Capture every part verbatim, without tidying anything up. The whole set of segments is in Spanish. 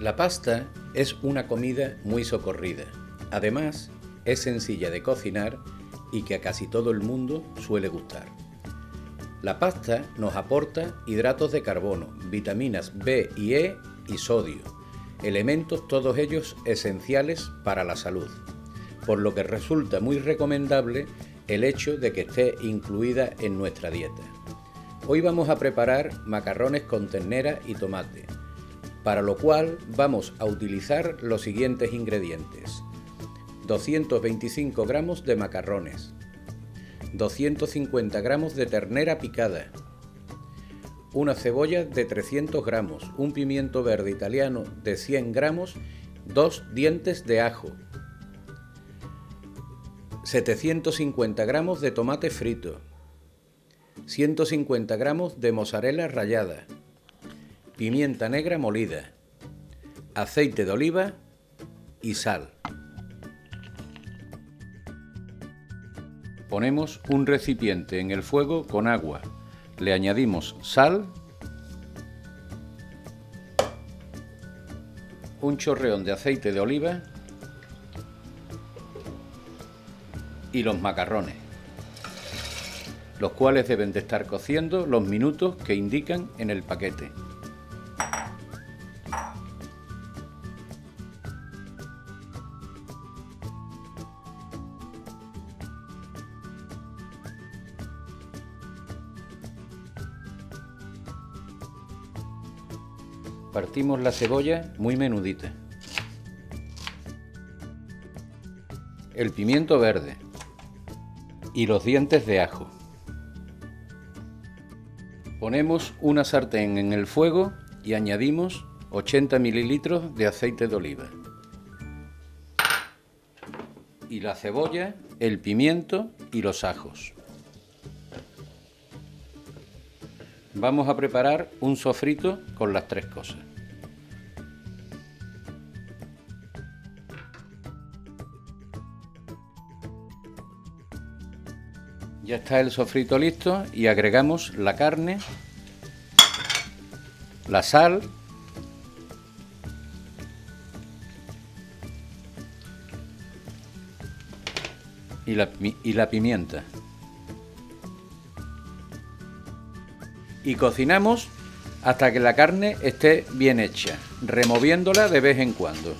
La pasta es una comida muy socorrida. Además, es sencilla de cocinar y que a casi todo el mundo suele gustar. La pasta nos aporta hidratos de carbono, vitaminas B y E y sodio, elementos todos ellos esenciales para la salud, por lo que resulta muy recomendable el hecho de que esté incluida en nuestra dieta. Hoy vamos a preparar macarrones con ternera y tomate, para lo cual vamos a utilizar los siguientes ingredientes: doscientos veinticinco gramos de macarrones, doscientos cincuenta gramos de ternera picada, una cebolla de trescientos gramos, un pimiento verde italiano de cien gramos, dos dientes de ajo, setecientos cincuenta gramos de tomate frito, ciento cincuenta gramos de mozzarella rallada, pimienta negra molida, aceite de oliva y sal. Ponemos un recipiente en el fuego con agua, le añadimos sal, un chorreón de aceite de oliva y los macarrones, los cuales deben de estar cociendo los minutos que indican en el paquete. Partimos la cebolla muy menudita, el pimiento verde y los dientes de ajo. Ponemos una sartén en el fuego y añadimos ochenta mililitros de aceite de oliva. Y la cebolla, el pimiento y los ajos. Vamos a preparar un sofrito con las tres cosas. Ya está el sofrito listo y agregamos la carne, la sal y la, y la pimienta. Y cocinamos hasta que la carne esté bien hecha, removiéndola de vez en cuando.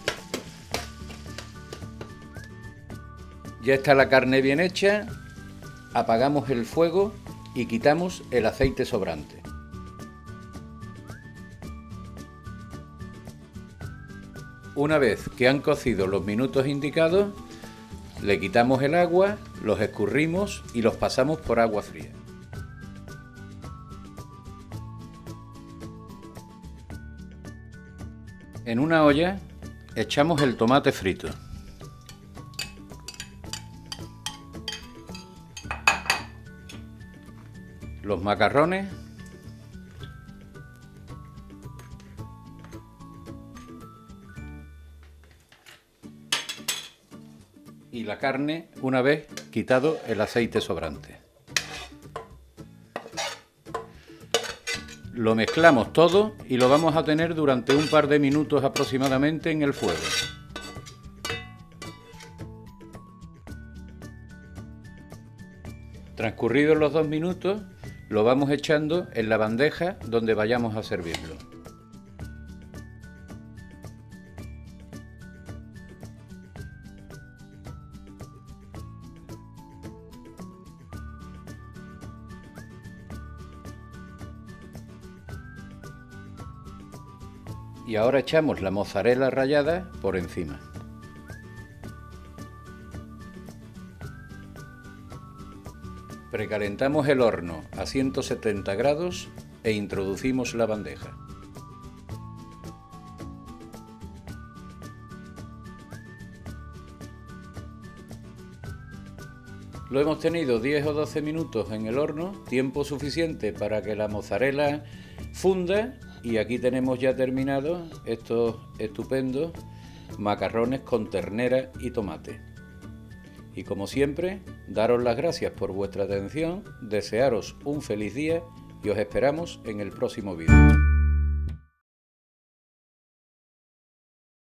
Ya está la carne bien hecha, apagamos el fuego y quitamos el aceite sobrante. Una vez que han cocido los minutos indicados, le quitamos el agua, los escurrimos y los pasamos por agua fría. En una olla echamos el tomate frito, los macarrones, y la carne una vez quitado el aceite sobrante. Lo mezclamos todo y lo vamos a tener durante un par de minutos aproximadamente en el fuego. Transcurridos los dos minutos, lo vamos echando en la bandeja donde vayamos a servirlo. Y ahora echamos la mozzarella rallada por encima. Precalentamos el horno a ciento setenta grados e introducimos la bandeja. Lo hemos tenido diez o doce minutos en el horno, tiempo suficiente para que la mozzarella funda, y aquí tenemos ya terminados estos estupendos macarrones con ternera y tomate. Y como siempre, daros las gracias por vuestra atención, desearos un feliz día y os esperamos en el próximo vídeo.